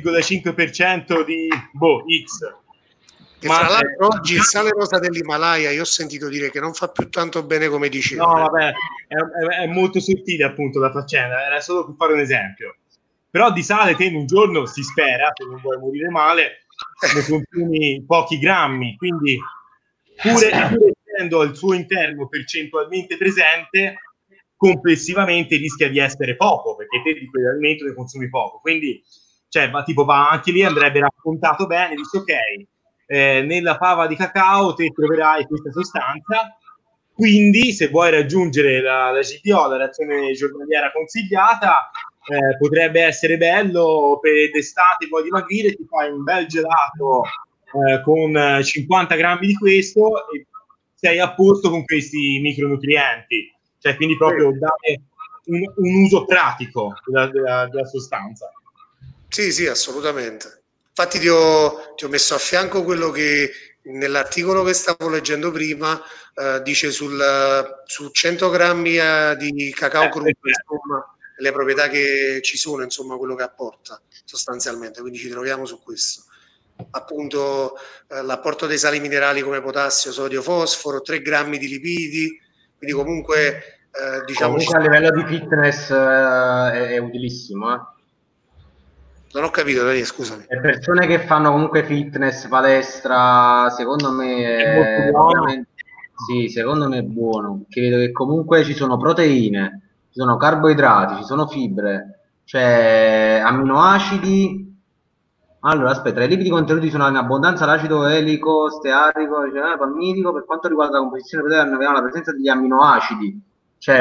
0,5% di X. E tra l'altro oggi il sale rosa dell'Himalaya io ho sentito dire che non fa più tanto bene come dicevo. No, vabbè, è molto sottile appunto la faccenda, era solo per fare un esempio. Però di sale te in un giorno, si spera, se non vuoi morire male, ne consumi pochi grammi, quindi pure essendo al suo interno percentualmente presente, complessivamente rischia di essere poco, perché te di quell'alimento ne consumi poco. Quindi, cioè, anche lì andrebbe raccontato bene, dici ok, nella fava di cacao te troverai questa sostanza, quindi se vuoi raggiungere la GDO, la razione giornaliera consigliata, potrebbe essere bello per d'estate, vuoi dimagrire, ti fai un bel gelato con 50 grammi di questo e sei a posto con questi micronutrienti, cioè quindi proprio dare un uso pratico della sostanza. Sì, assolutamente. Infatti ti ho messo a fianco quello che nell'articolo che stavo leggendo prima dice su 100 grammi di cacao crudo, insomma, le proprietà che ci sono, insomma, quello che apporta sostanzialmente, quindi ci troviamo su questo. Appunto l'apporto dei sali minerali come potassio, sodio, fosforo, 3 grammi di lipidi, quindi comunque diciamo... Comunque a livello di fitness è utilissimo, Non ho capito, Daniele, scusami. Le persone che fanno comunque fitness, palestra, secondo me secondo me è buono, perché vedo che comunque ci sono proteine, ci sono carboidrati, ci sono fibre, cioè amminoacidi. Allora, aspetta, i lipidi contenuti sono in abbondanza l'acido elico, stearico, palmitico. Per quanto riguarda la composizione proteica, abbiamo la presenza degli amminoacidi, cioè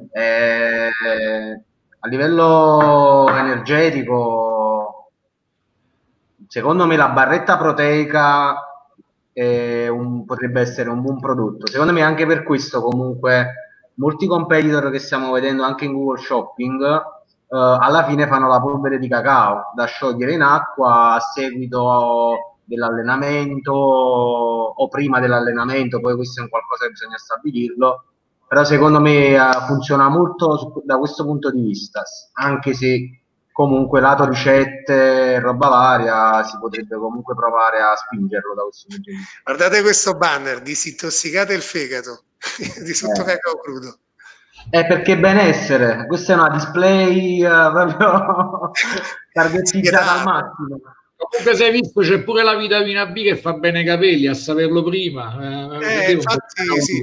a livello energetico. Secondo me la barretta proteica potrebbe essere un buon prodotto. Secondo me anche per questo comunque molti competitor che stiamo vedendo anche in Google Shopping alla fine fanno la polvere di cacao da sciogliere in acqua a seguito dell'allenamento o prima dell'allenamento, poi questo è un qualcosa che bisogna stabilirlo, però secondo me funziona molto da questo punto di vista, anche se comunque lato ricette, roba varia, si potrebbe comunque provare a spingerlo da questo punto di vista. Guardate questo banner, disintossicate il fegato di sotto cacao crudo. Perché benessere, questa è una display proprio targetizzata al massimo. Comunque se hai visto c'è pure la vitamina B che fa bene ai capelli, a saperlo prima. Infatti sì.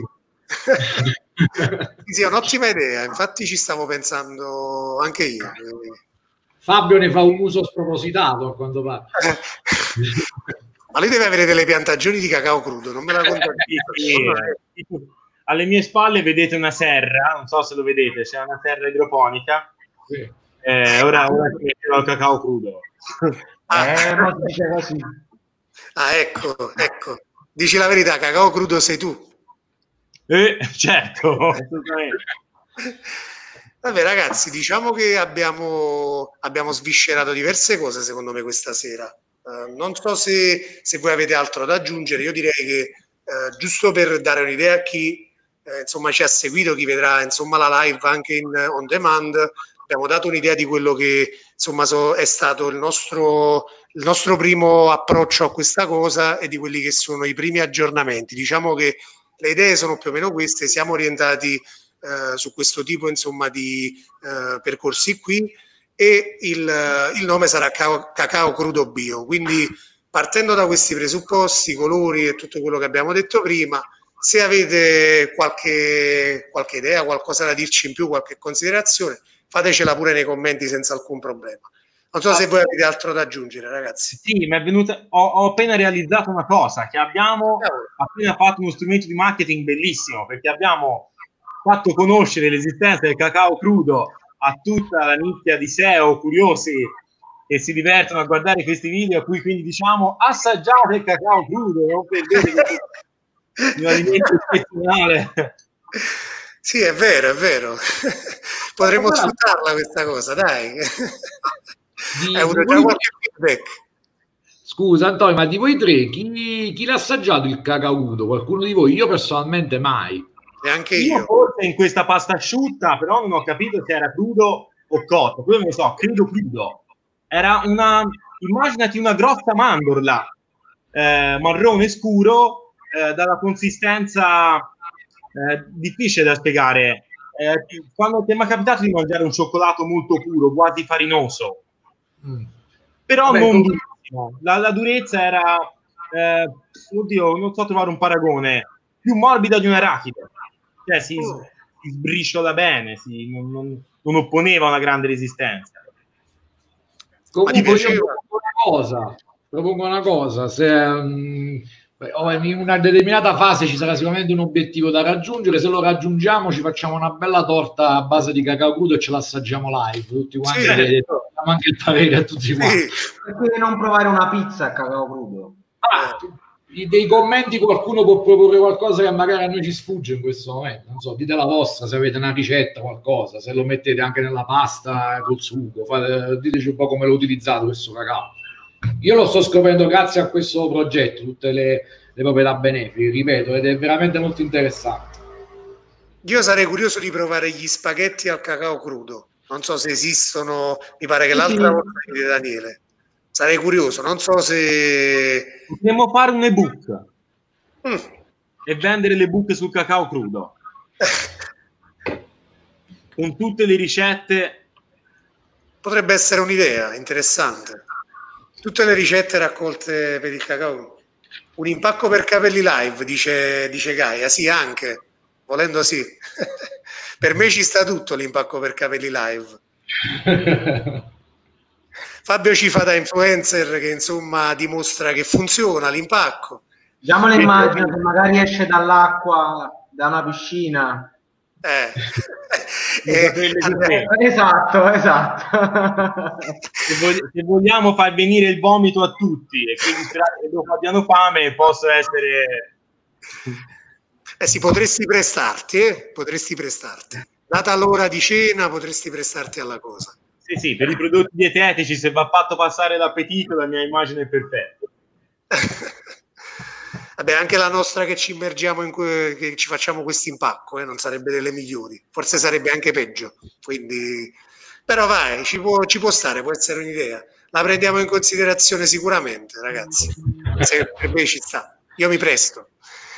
Sì, è un'ottima idea, infatti ci stavo pensando anche io. Fabio ne fa un uso spropositato a quanto pare. Ma lui deve avere delle piantagioni di cacao crudo, non me la conta. Alle mie spalle vedete una serra, non so se lo vedete, c'è una serra idroponica. Sì. ora ci metterò il cacao crudo. Ma si dice così. Ecco. Dici la verità, cacao crudo sei tu. Certo, assolutamente. Vabbè ragazzi, diciamo che abbiamo sviscerato diverse cose secondo me questa sera. Non so se voi avete altro da aggiungere. Io direi che giusto per dare un'idea a chi insomma ci ha seguito, chi vedrà insomma la live anche in on demand, abbiamo dato un'idea di quello che insomma è stato il nostro primo approccio a questa cosa e di quelli che sono i primi aggiornamenti. Diciamo che le idee sono più o meno queste, siamo orientati su questo tipo insomma di percorsi qui, e il nome sarà Cacao Crudo Bio. Quindi partendo da questi presupposti, colori e tutto quello che abbiamo detto prima, se avete qualche idea, qualcosa da dirci in più, qualche considerazione, fatecela pure nei commenti senza alcun problema. Non so se voi avete altro da aggiungere, ragazzi. Sì, mi è venuta, ho appena realizzato una cosa, che abbiamo appena fatto uno strumento di marketing bellissimo, perché abbiamo fatto conoscere l'esistenza del cacao crudo a tutta la nicchia di SEO curiosi che si divertono a guardare questi video, a cui quindi diciamo assaggiate il cacao crudo, non perdete un alimento eccezionale. Sì, è vero. Potremmo sfruttarla questa cosa, dai. Hai avuto già qualche feedback? Scusa Antonio, ma di voi tre chi l'ha assaggiato il cacao crudo? Qualcuno di voi? Io personalmente mai. Neanche io. Forse in questa pasta asciutta, però non ho capito se era crudo o cotto. Poi non lo so, credo crudo. Era immaginati una grossa mandorla marrone scuro, dalla consistenza difficile da spiegare. Quando ti è mai capitato di mangiare un cioccolato molto puro, quasi farinoso, però non durissimo. La durezza era oddio, non so trovare un paragone, più morbida di un arachide, cioè si sbriciola bene, non opponeva una grande resistenza. Comunque io propongo una cosa, se in una determinata fase ci sarà sicuramente un obiettivo da raggiungere, se lo raggiungiamo ci facciamo una bella torta a base di cacao crudo e ce l'assaggiamo live tutti quanti, diamo anche il parere a tutti quanti. Perché non provare una pizza a cacao crudo? Dei commenti qualcuno può proporre qualcosa che magari a noi ci sfugge in questo momento, non so, dite la vostra, se avete una ricetta, qualcosa, se lo mettete anche nella pasta col sugo, diteci un po' come lo utilizzate questo cacao. Io lo sto scoprendo grazie a questo progetto, tutte le proprietà benefiche, ripeto, ed è veramente molto interessante. Io sarei curioso di provare gli spaghetti al cacao crudo, non so se esistono, mi pare che l'altra volta di Daniele. Sarei curioso, non so se... Potremmo fare un ebook e vendere l'ebook sul cacao crudo con tutte le ricette. Potrebbe essere un'idea interessante. Tutte le ricette raccolte per il cacao. Un impacco per capelli live, dice Gaia. Sì, anche, volendo sì. Per me ci sta tutto l'impacco per capelli live. Fabio ci fa da influencer che insomma dimostra che funziona l'impacco. Vediamo l'immagine che magari esce dall'acqua, da una piscina. Esatto. Se vogliamo far venire il vomito a tutti e quindi sperare che dopo abbiano fame, posso essere... Sì, potresti prestarti. Data l'ora di cena, potresti prestarti alla cosa. Sì, per i prodotti dietetici, se va fatto passare l'appetito, la mia immagine è perfetta. Vabbè, anche la nostra che ci immergiamo che ci facciamo questo impacco, non sarebbe delle migliori, forse sarebbe anche peggio. Quindi, però vai, ci può stare, può essere un'idea. La prendiamo in considerazione sicuramente, ragazzi. Se per me ci sta, io mi presto.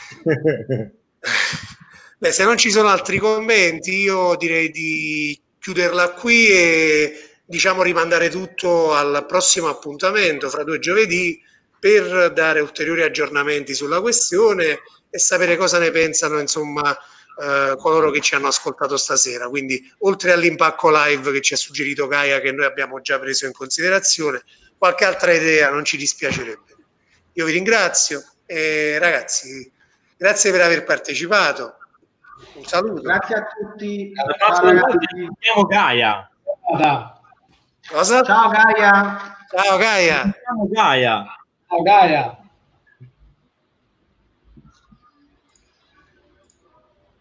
Beh, se non ci sono altri commenti, io direi di chiuderla qui e diciamo rimandare tutto al prossimo appuntamento fra 2 giovedì per dare ulteriori aggiornamenti sulla questione e sapere cosa ne pensano insomma coloro che ci hanno ascoltato stasera. Quindi oltre all'impacco live che ci ha suggerito Gaia, che noi abbiamo già preso in considerazione, qualche altra idea non ci dispiacerebbe. Io vi ringrazio e ragazzi, grazie per aver partecipato. Un saluto. Grazie a tutti. Ciao, Gaia. Cosa? Ciao Gaia. Ciao Gaia. Ciao Gaia. Ciao Gaia.